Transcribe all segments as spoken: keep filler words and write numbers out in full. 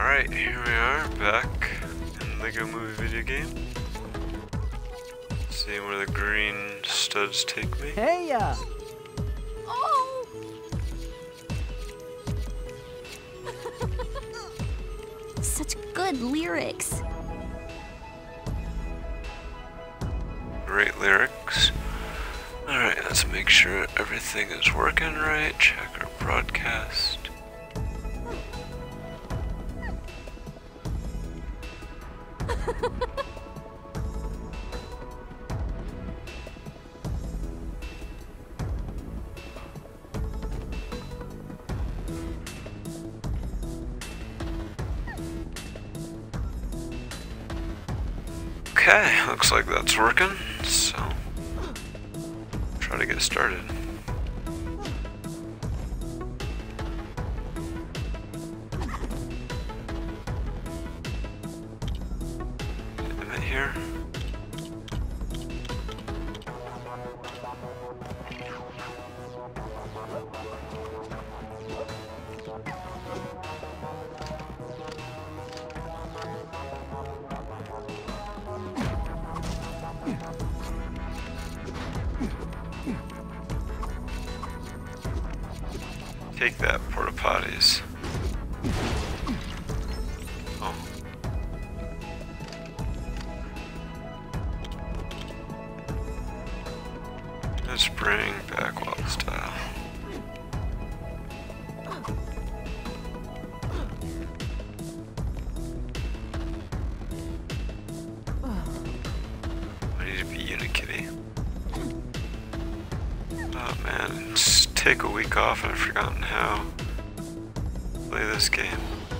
Alright, here we are, back in Lego Movie video game. Seeing where the green studs take me. Hey ya! Oh! Such good lyrics. Great lyrics. Alright, let's make sure everything is working right. Check our broadcast. Okay, looks like that's working, so try to get started. Am I here? Take that, porta potties. Oh. Let's bring back wild style. I need to be Unikitty. Oh man, just take a week off and I've forgotten how to play this game.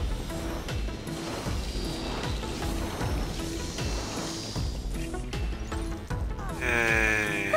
Yay.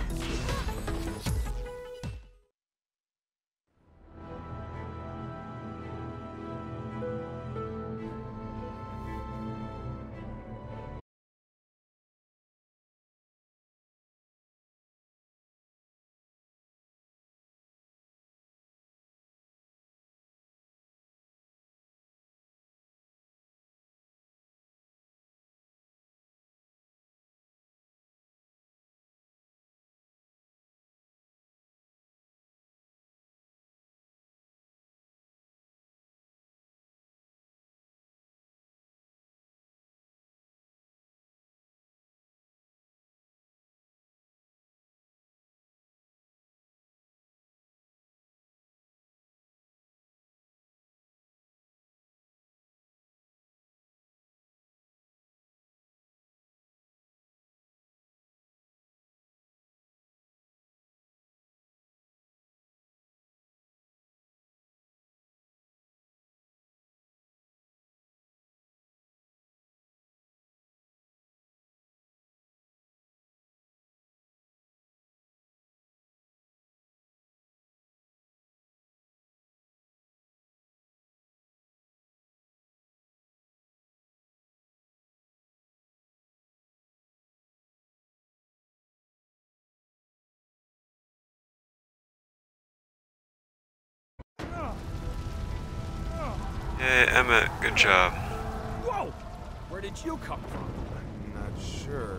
Hey, Emmett, good job. Whoa! Where did you come from? I'm not sure.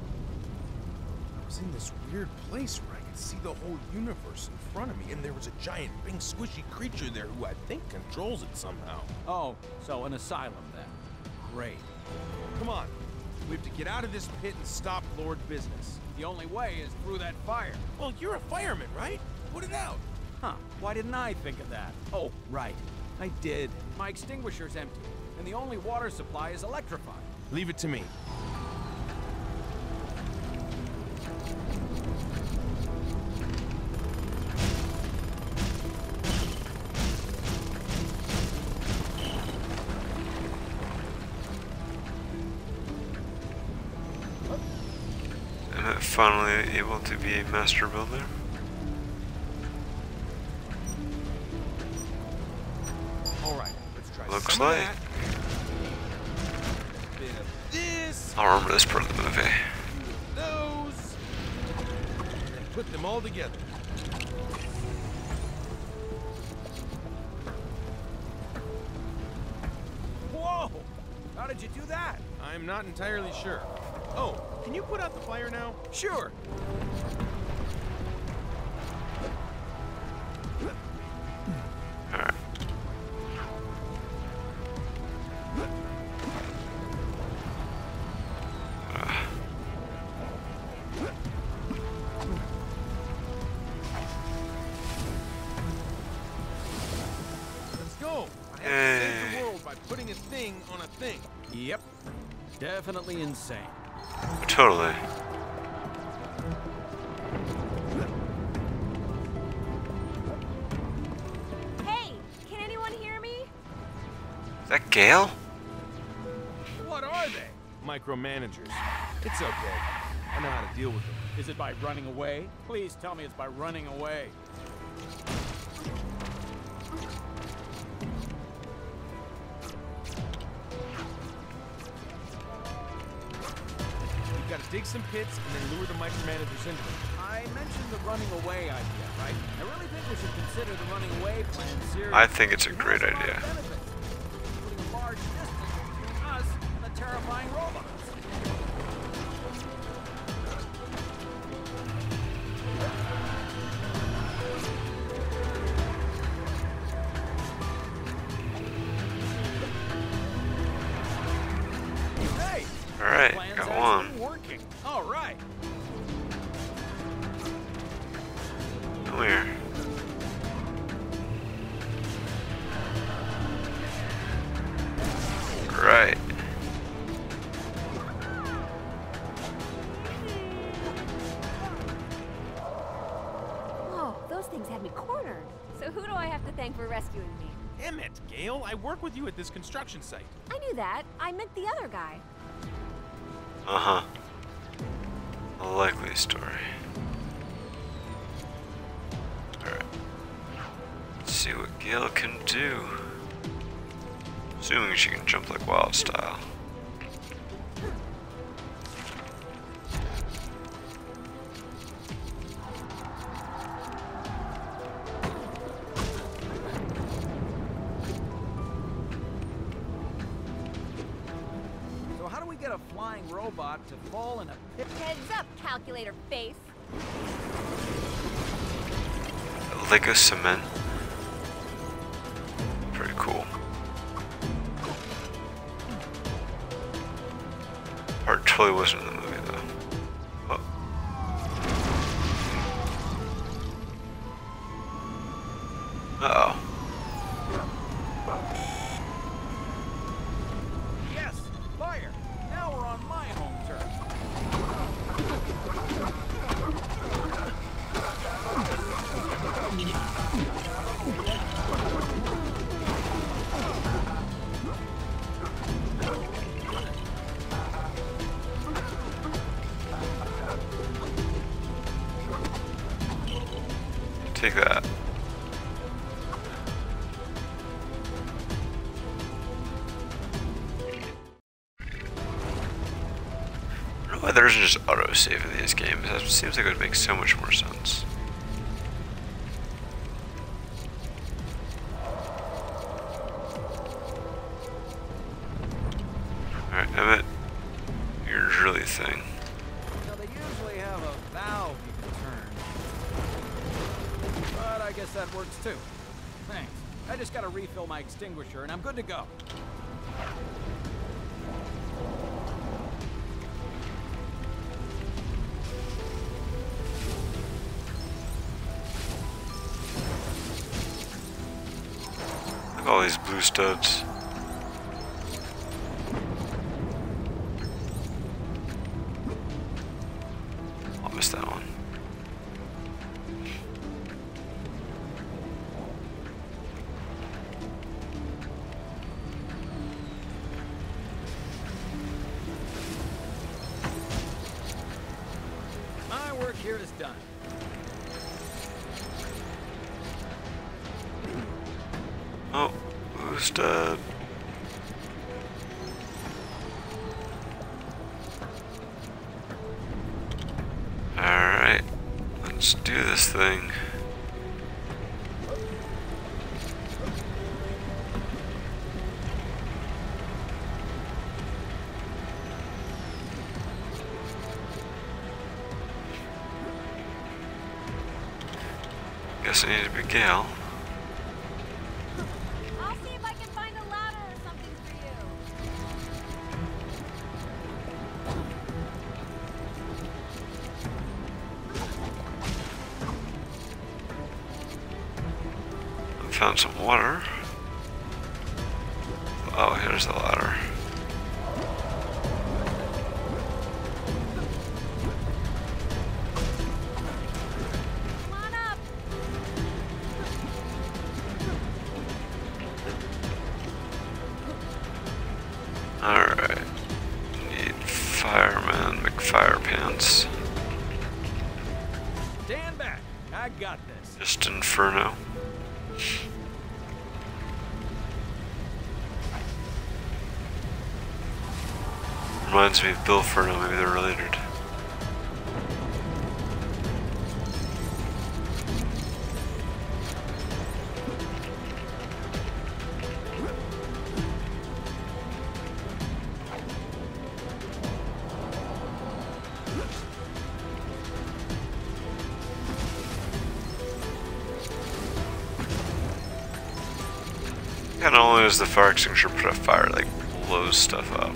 I was in this weird place where I could see the whole universe in front of me, and there was a giant, pink, squishy creature there who I think controls it somehow. Oh, so an asylum then. Great. Come on. We have to get out of this pit and stop Lord Business. The only way is through that fire. Well, you're a fireman, right? Put it out. Huh, why didn't I think of that? Oh, right. I did. My extinguisher's empty, and the only water supply is electrified. Leave it to me. Am I finally able to be a master builder? Looks Some of like. that. A bit of this. I'll remember this part of the movie. Those. And put them all together. How did you do that? I'm not entirely sure. Oh, can you put out the fire now? Sure. Alright. Let's go. I have to save the world by putting a thing on a thing. Yep. Definitely insane. Totally. Hey, can anyone hear me? Is that Gale? What are they? Micromanagers. It's okay. I know how to deal with them. Is it by running away? Please tell me it's by running away. You've got to dig some pits and then lure the micromanagers into them. I mentioned the running away idea, right? I really think we should consider the running away plan seriously. I think it's a It great has lot of idea. benefits, including a large distance between us and the terrifying robots. Hey! Alright, Plan's got actually one. working. All right. Come here. Right. Whoa, those things had me cornered. So who do I have to thank for rescuing me? Damn it, Gale. I work with you at this construction site. I knew that. I meant the other guy. Uh-huh. A likely story. Alright. Let's see what Gale can do. Assuming she can jump like Wild style. So how do we get a flying robot to fall in a pit? Heads up, calculator face. Lego cement. Pretty cool. Part totally wasn't in the movie though. Oh. Uh oh. Yes, fire. Now we're on my home turf. Take that. I don't know why there isn't just autosave in these games. That seems like it would make so much more sense. Alright, Emmett. Your drilly thing. Now they usually have a valve you can turn. But I guess that works too. Thanks. I just gotta refill my extinguisher and I'm good to go. Look at all these blue studs. I'll miss that one. My work here is done. Oh, blue stud. Alright, let's do this thing. guess I need to be Gale. I'll see if I can find a ladder or something for you. I found some water. Oh, here's the ladder. Come on up. Alright. Need fireman, McFire pants. Stand back. I got this. Just Inferno. Reminds me of Bill Furno, maybe they're related. Yeah, not only does the fire extinguisher put out fire, like blows stuff up.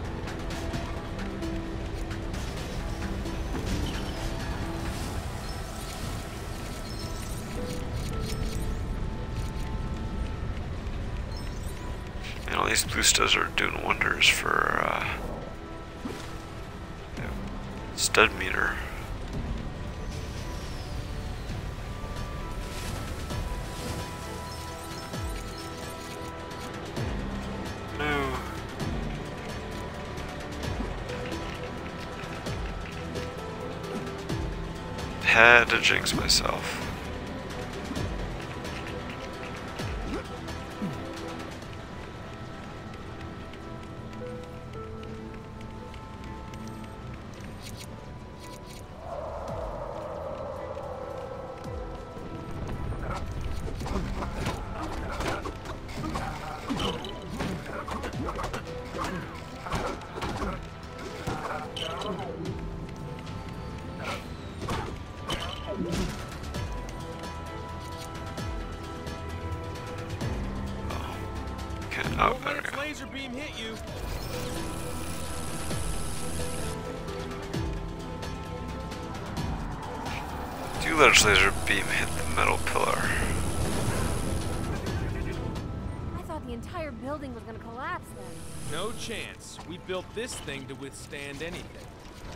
And all these boostas are doing wonders for uh, yeah, stud meter. No. Had to jinx myself. Okay, oh, Don't there let we its go. laser beam hit you. Do let its laser beam hit the metal pillar. I thought the entire building was gonna collapse then. No chance. We built this thing to withstand anything.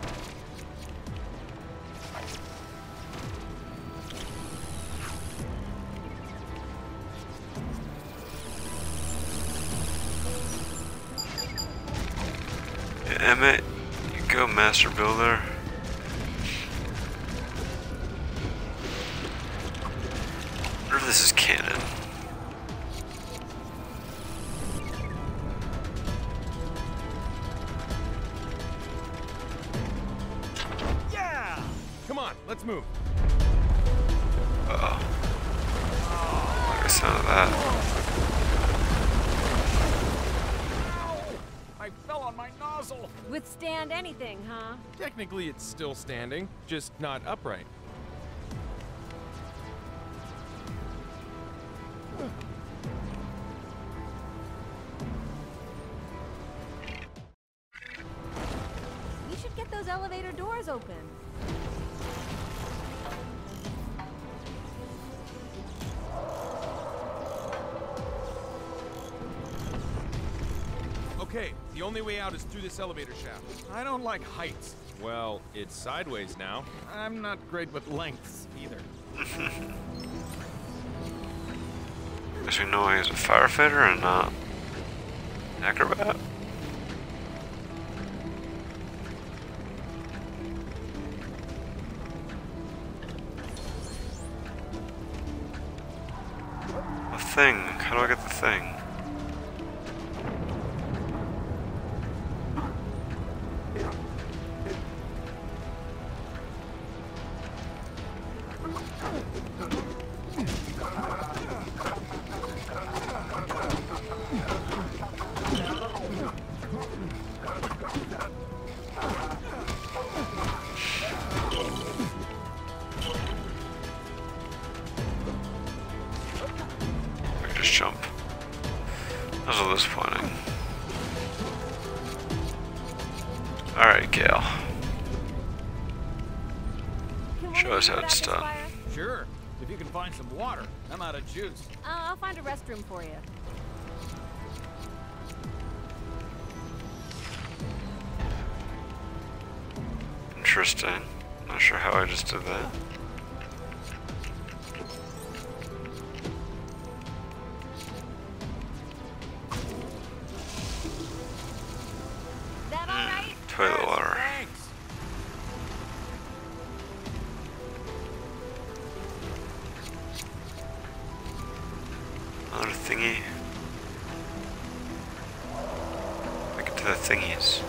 Yeah, Emmett, you go, Master Builder. I wonder if this is canon. Yeah! Come on, let's move. Uh oh. Like the sound of that. I fell on my nozzle. Withstand anything, huh? Technically, it's still standing, just not upright. We should get those elevator doors open. Okay, the only way out is through this elevator shaft. I don't like heights. Well, it's sideways now. I'm not great with lengths either. Guess we know he's a firefighter and not acrobat. A thing. How do I get the thing? Alright, Gale. Can Show one us of you how go it's back, done. Esquire? Sure, if you can find some water. I'm out of juice. Uh, I'll find a restroom for you. Interesting. Not sure how I just did that. That all right? Toilet water. Thanks. Another thingy. Look into the thingies.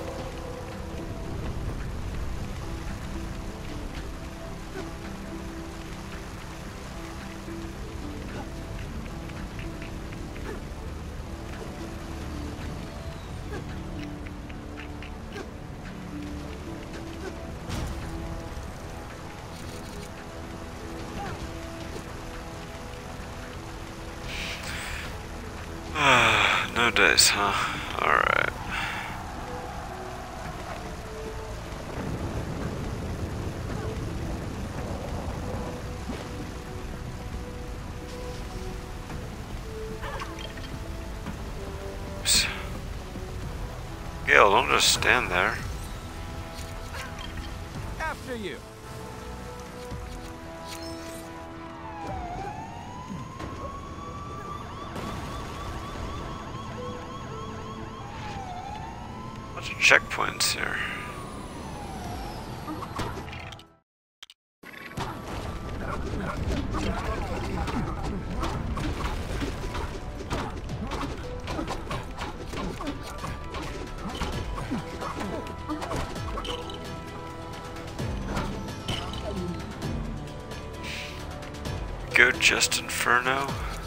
No dice, huh? Alright. Oops. Gale, don't just stand there. After you. Bunch of checkpoints here. Go just Inferno.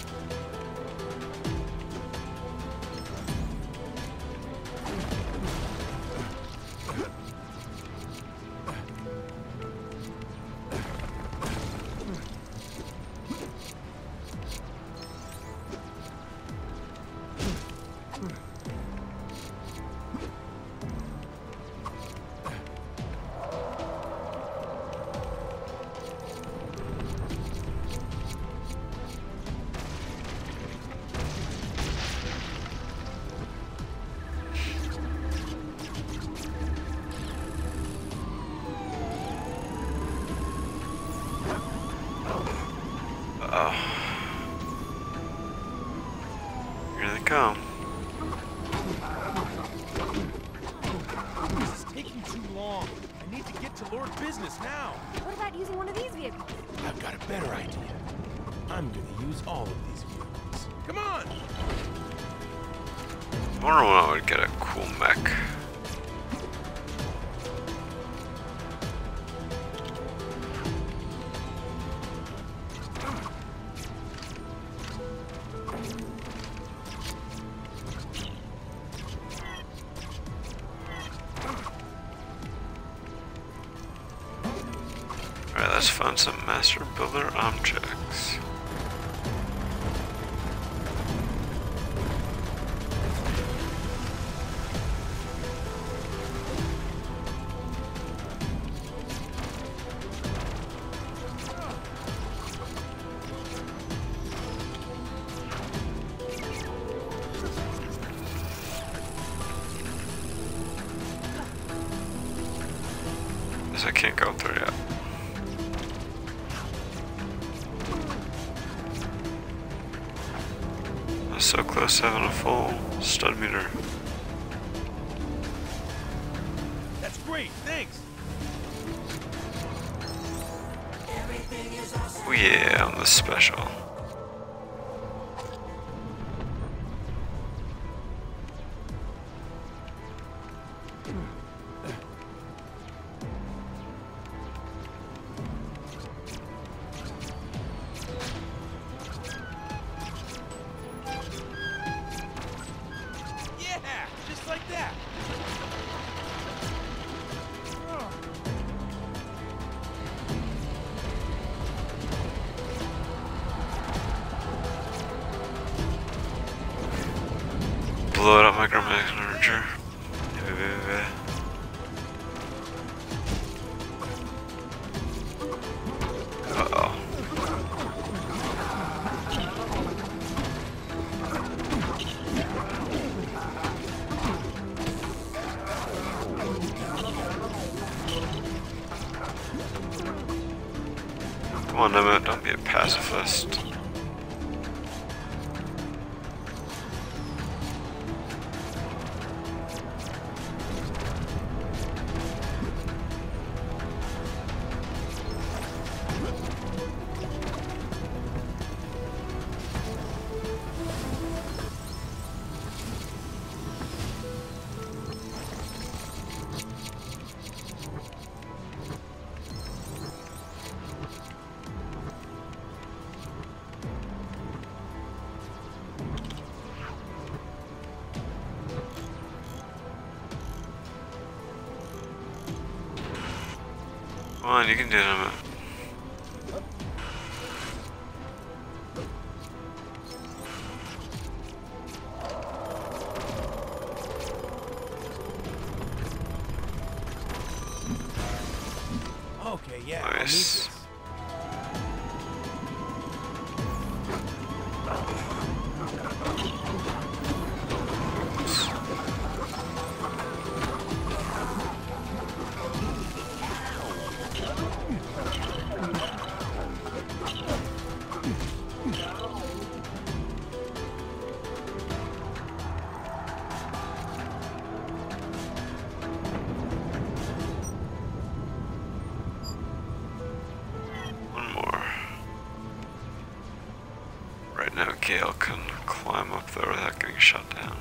Uh-oh. Here they come. This is taking too long. I need to get to Lord Business now. What about using one of these vehicles? I've got a better idea. I'm gonna use all of these vehicles. Come on! I wonder when I would get a cool mech. Alright, let's find some Master Builder objects. Guess I can't go through yet. I was so close to having a full stud meter. That's great, thanks! Oh yeah, I'm the special. Yeah, just like that! Come on, Emmett, don't be a pacifist. Come on, you can do it, Emmett. Okay, yeah, I'll need Nice. this. One more. Right now, Gale can climb up there without getting shot down.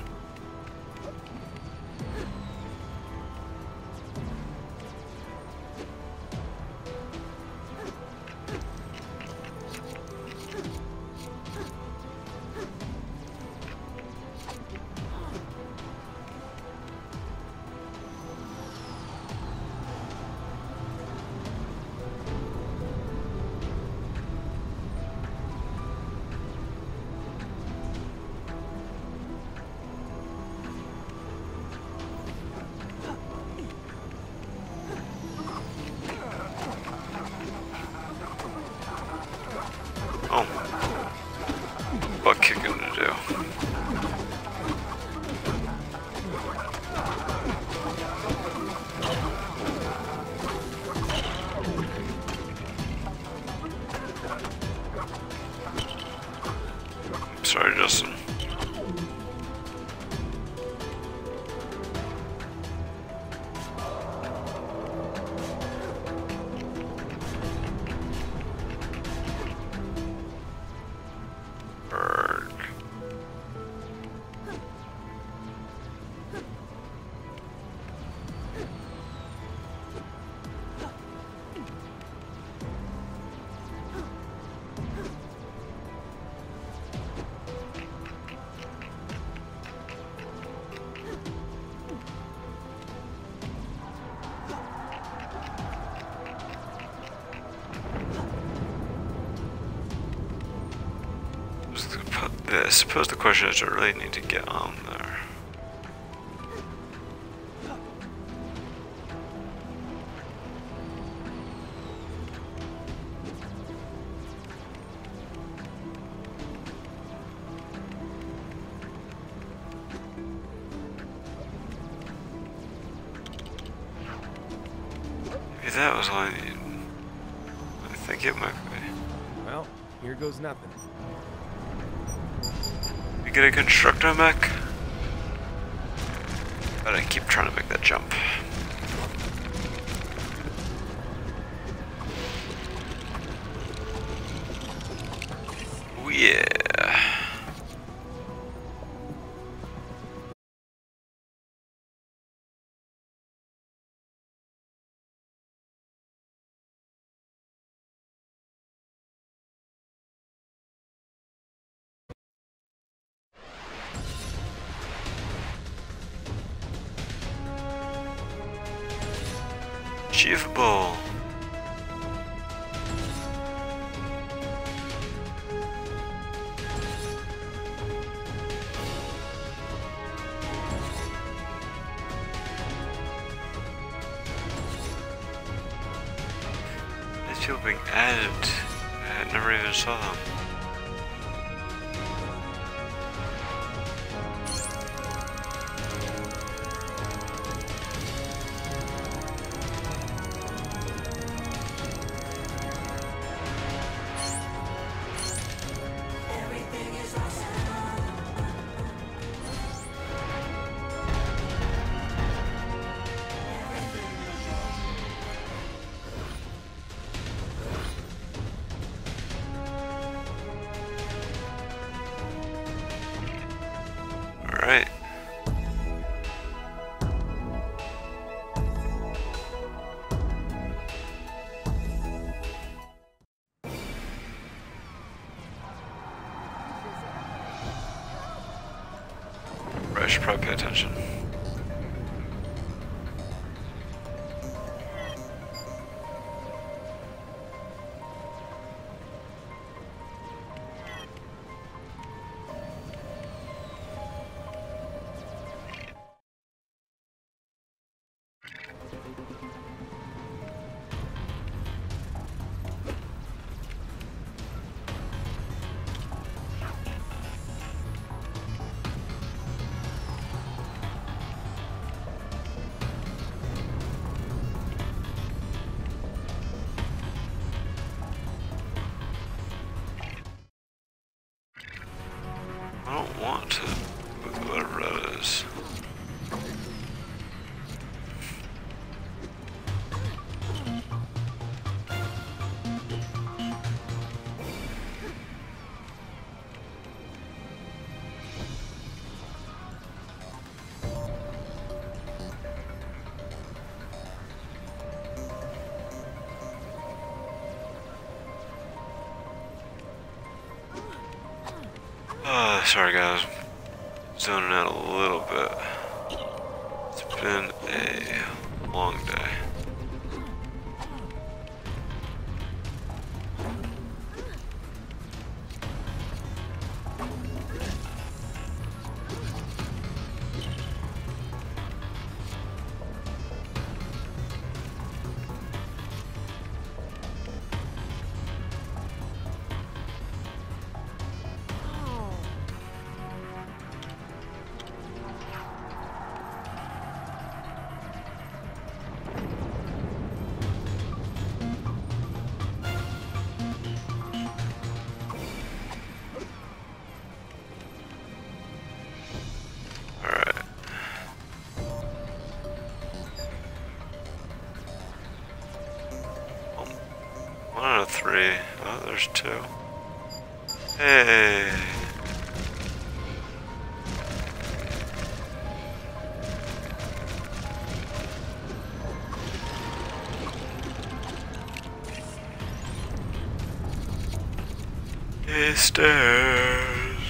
Oh. Butt kicking to do. Sorry, Justin. Berg. Just gonna put this. I suppose the question is, do I really need to get on there? Maybe that was all I needed. I think it might be. Well, here goes nothing. You get a constructor mech? But I keep trying to make that jump. Oh yeah. Achievable. These people being added. I never even saw them. should probably pay attention. I don't want to, whatever that is. Uh, sorry guys, zoning out a little bit. It's been a long day. One out of three. Oh, there's two. Hey. Hey, stairs.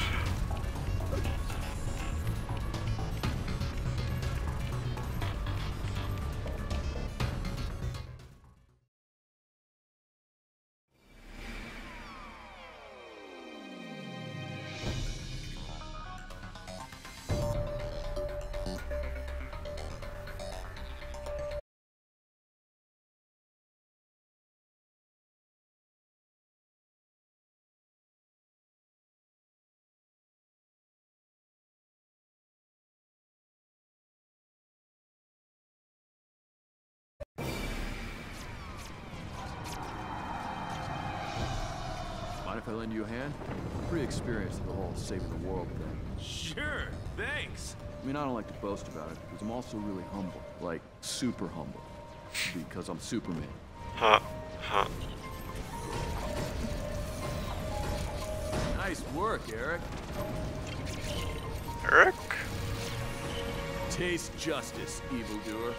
Mind if I lend you a hand? I'm pretty experienced at the whole saving the world thing. Sure, thanks. I mean, I don't like to boast about it, because I'm also really humble. Like, super humble. Because I'm Superman. Huh. Huh. Nice work, Eric. Eric? Taste justice, evildoer.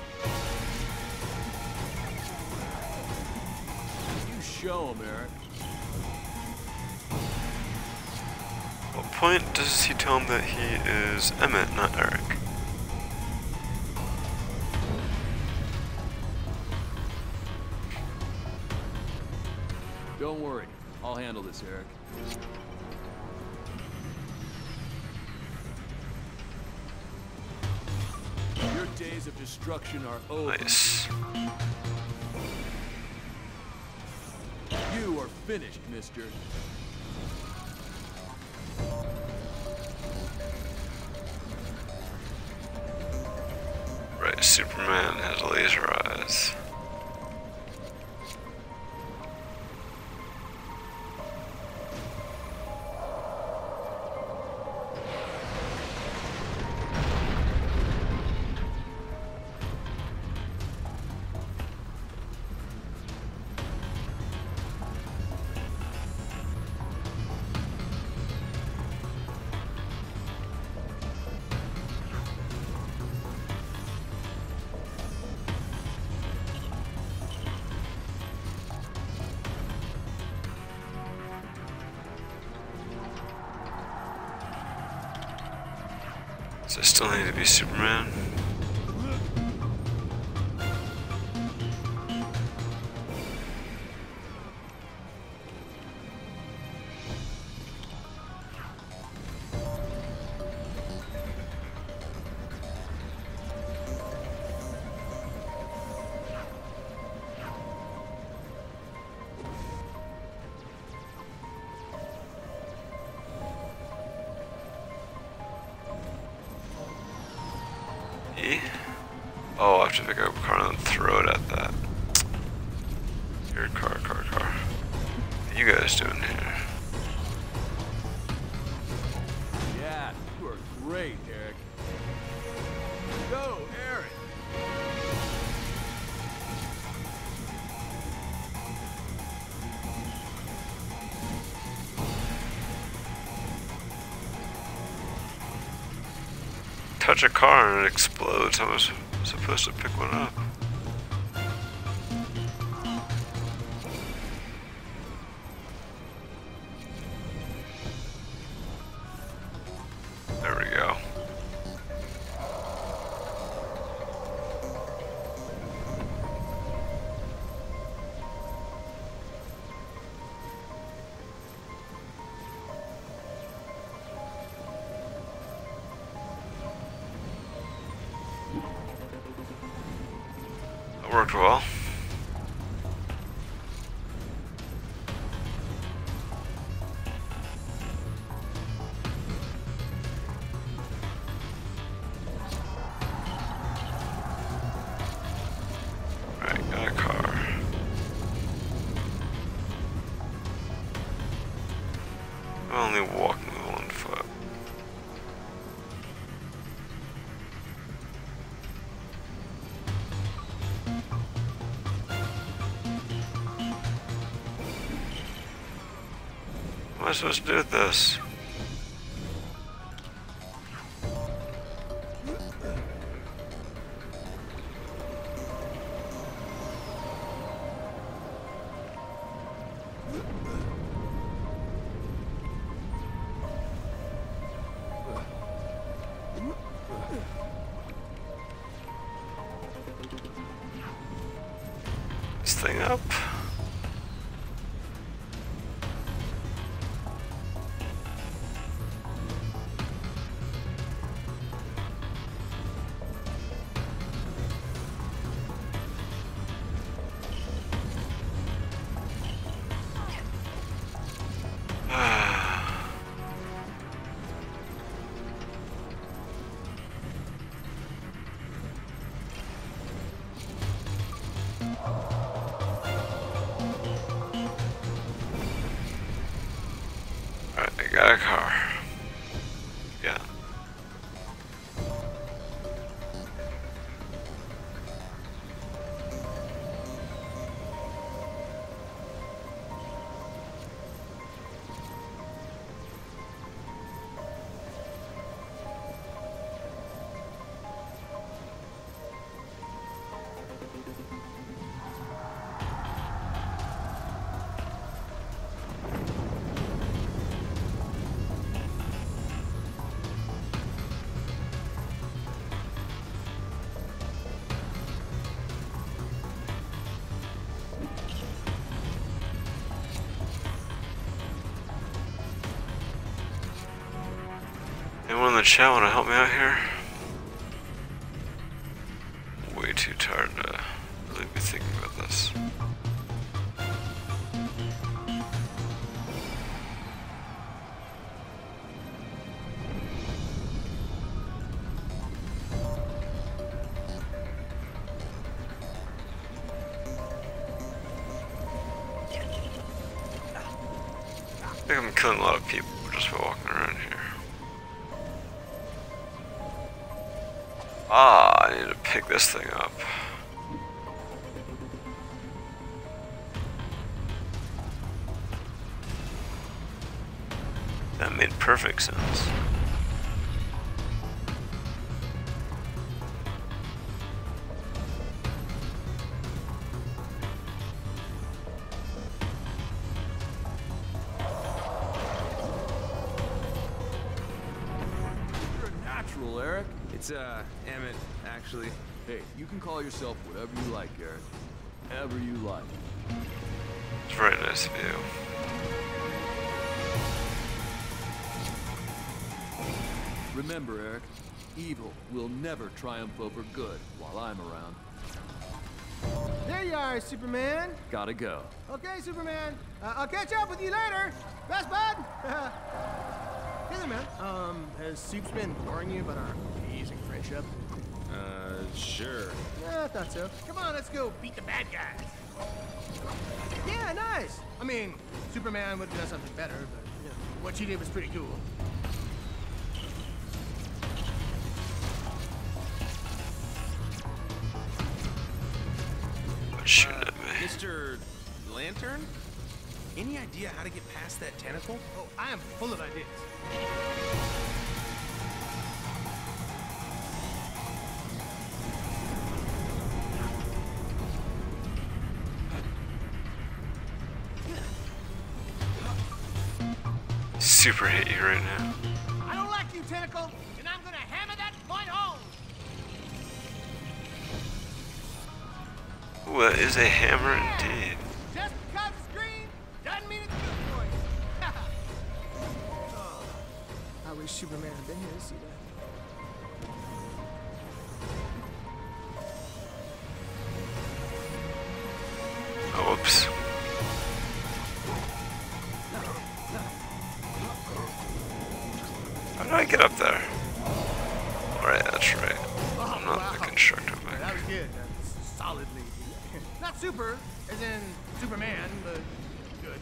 You show him, Eric. What point does he tell him that he is Emmett, not Eric? Don't worry. I'll handle this, Eric. Your days of destruction are over. Nice. You are finished, mister. Right, Superman has laser eyes. Does I still need to be Superman? E? Oh, I have to pick up a car and throw it at that. Your car, car, car. What are you guys doing here? Yeah, you are great, Eric. Go, Eric! Touch a car and it explodes. How am I supposed to pick one up? There we go. That worked well. Right, got a car. I'm only walking with one foot. What am I supposed to do with this? This thing up. Alright, I got a car. Yeah. Anyone in the chat want to help me out here? Way too tired to really be thinking about this. I think I'm killing a lot of people just by walking around here. Ah, I need to pick this thing up. That made perfect sense. You're a natural, Uncle Eric? It's, uh, Emmett, actually. Hey, you can call yourself whatever you like, Eric. Whatever you like. It's very nice of you. Remember, Eric, evil will never triumph over good while I'm around. There you are, Superman. Gotta go. Okay, Superman. Uh, I'll catch up with you later. Best bud. Hey there, man. Um, has Supes been boring you about our amazing friendship? Uh, sure. Yeah, I thought so. Come on, let's go beat the bad guys. Yeah, nice. I mean, Superman would have done something better, but you know, what you did was pretty cool. Shooting at me. Mister Lantern? Any idea how to get past that tentacle? Oh, I am full of ideas. Super hate you right now. I don't like you, Tentacle, and I'm gonna hammer that point home. What is a hammer indeed? Just because it's green doesn't mean it's good for you. Oh, I wish Superman had been here to see that. Oh, whoops. How do I get up there? Alright, that's right. I'm not the constructor That back. was good. That's solidly. Not super, as in Superman, but good.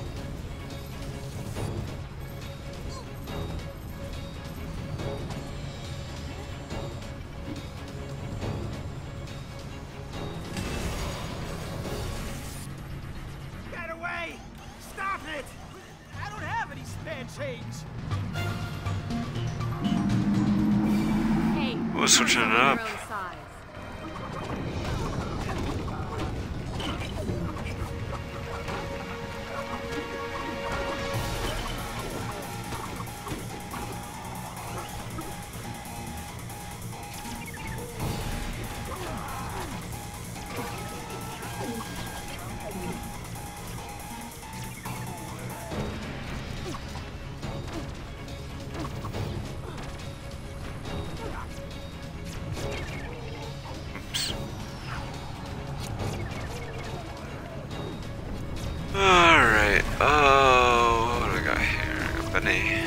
Get away! Stop it! I don't have any spare change. Hey, We're switching it up. your own size. Oops. Alright, oh, what do I got here? Bunny.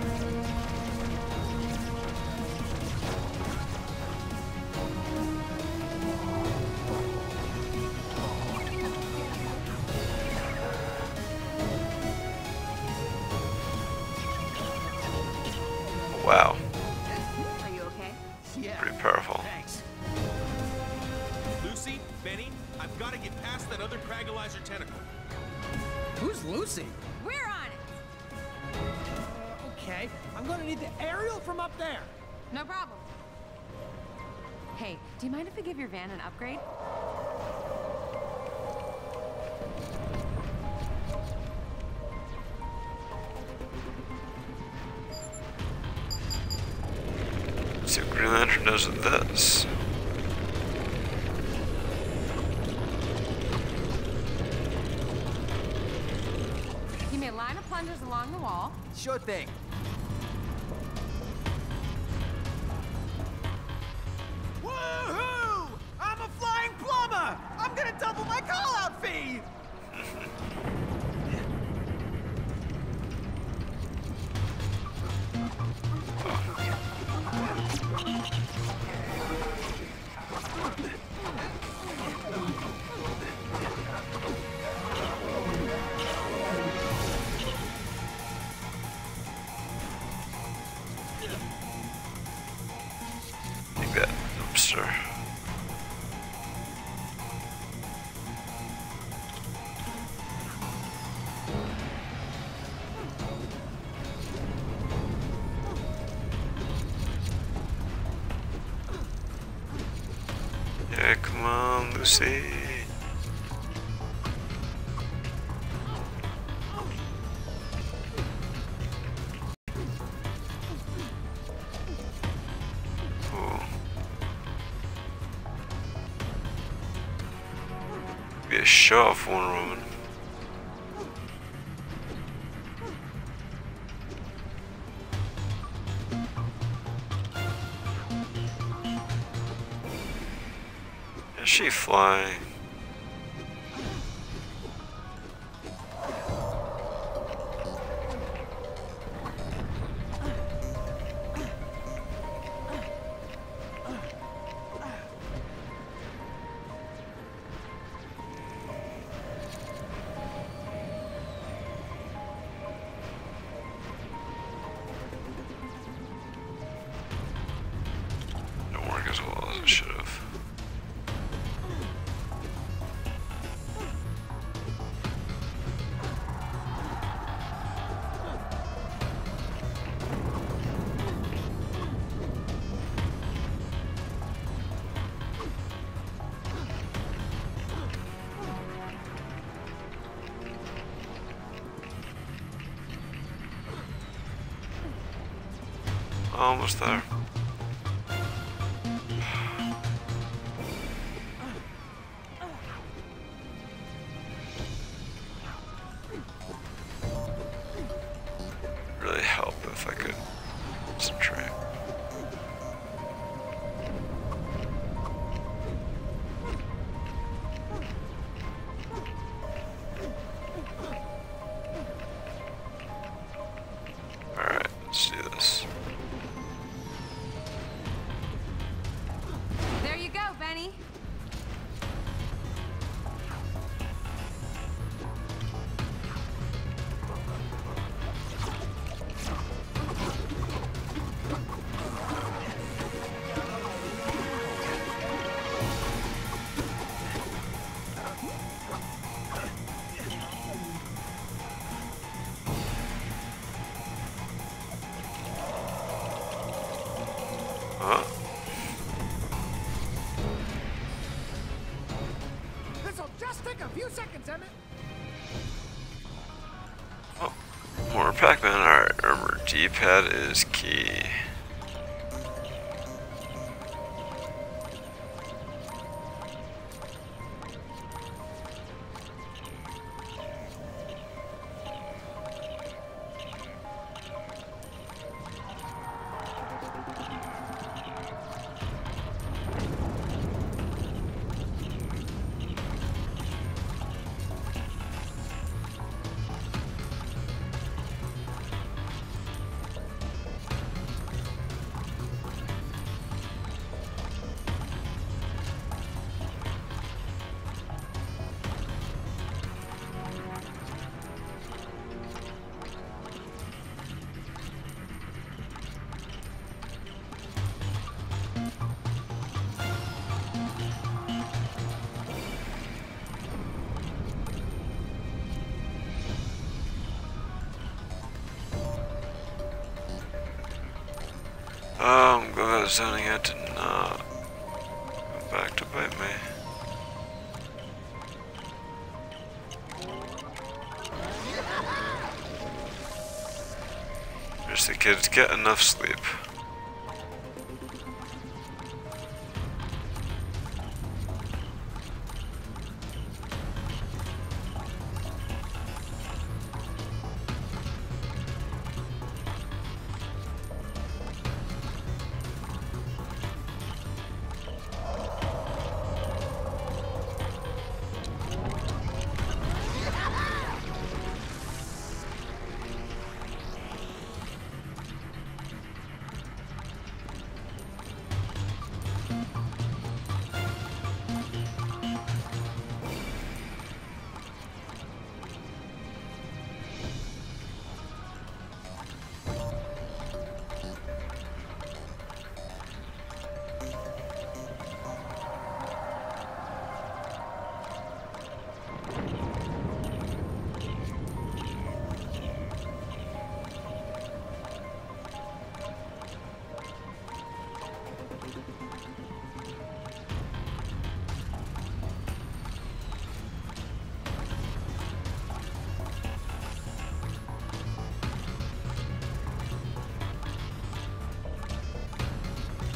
Wow, Are you okay? Yeah. pretty powerful. Thanks. Lucy, Benny, I've got to get past that other Cragalizer tentacle. Who's Lucy? We're on it. Uh, okay, I'm gonna need the aerial from up there. No problem. Hey, do you mind if we give your van an upgrade? Let's see what Green Lantern does with this. Give me a line of plungers along the wall. Sure thing. Woohoo! I'm a flying plumber! I'm gonna double my call-out fee! Take that, dumpster. Yeah, come on, Lucy. be a show-off Wonder Woman. Is she flying? Don't work as well as it should have. Almost there. Really help if I could concentrate. Alright, let's do this. There you go, Benny. Huh? This'll just take a few seconds, Emmett. Oh, more Pac-Man. Alright, remember, D-pad is key. Oh, I'm glad zoning out did not come back to bite me. Just the kids get enough sleep.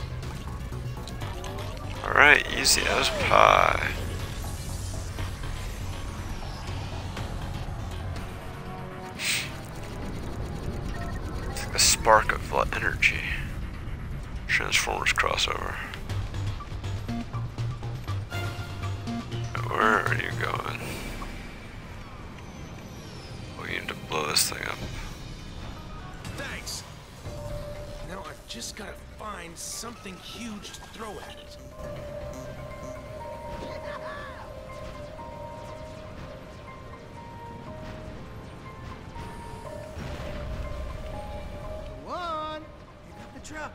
Alright, easy as pie. spark of li- energy. Transformers crossover. Where are you going? We need to blow this thing up. Thanks. Now I've just gotta find something huge to throw at it. Go on. Pick up the truck.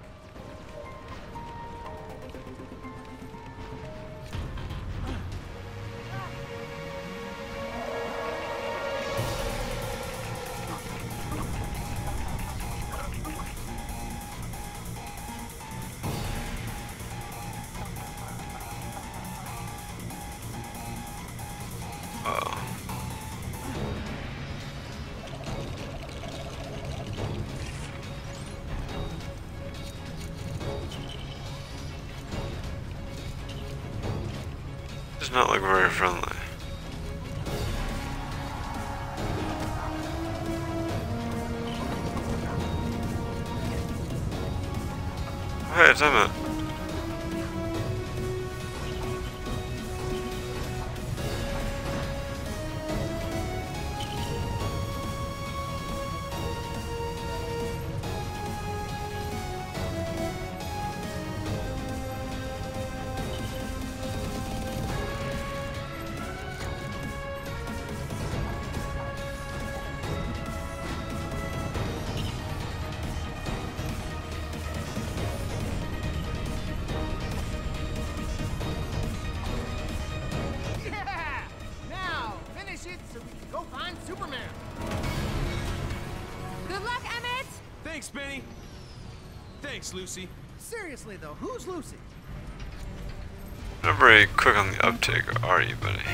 Does not look very friendly. Hey, damn it. Yeah! Now, finish it so we can go find Superman. Good luck, Emmett! Thanks, Benny. Thanks, Lucy. Seriously, though, who's Lucy? Not very quick on the uptake, are you, buddy?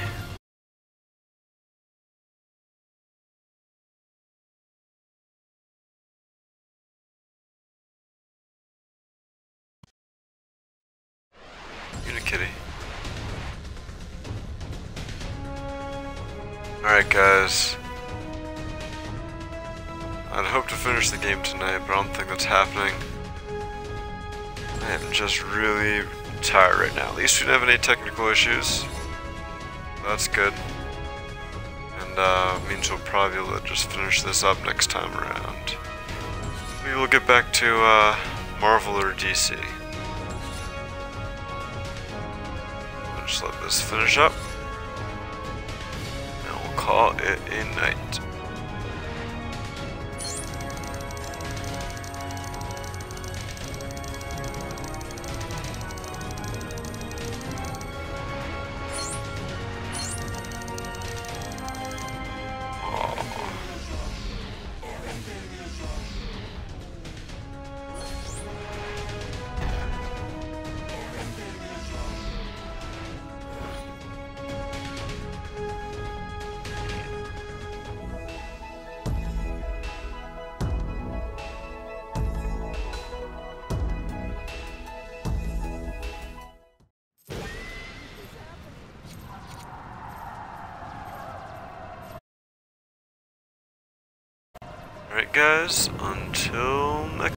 Unikitty. Alright, guys. I'd hope to finish the game tonight, but I don't think that's happening. I am just really tired right now. At least we didn't have any technical issues. That's good. And uh, means we'll probably be able to just finish this up next time around. We will get back to uh, Marvel or D C. We'll just let this finish up. And we'll call it a night. Alright guys, until next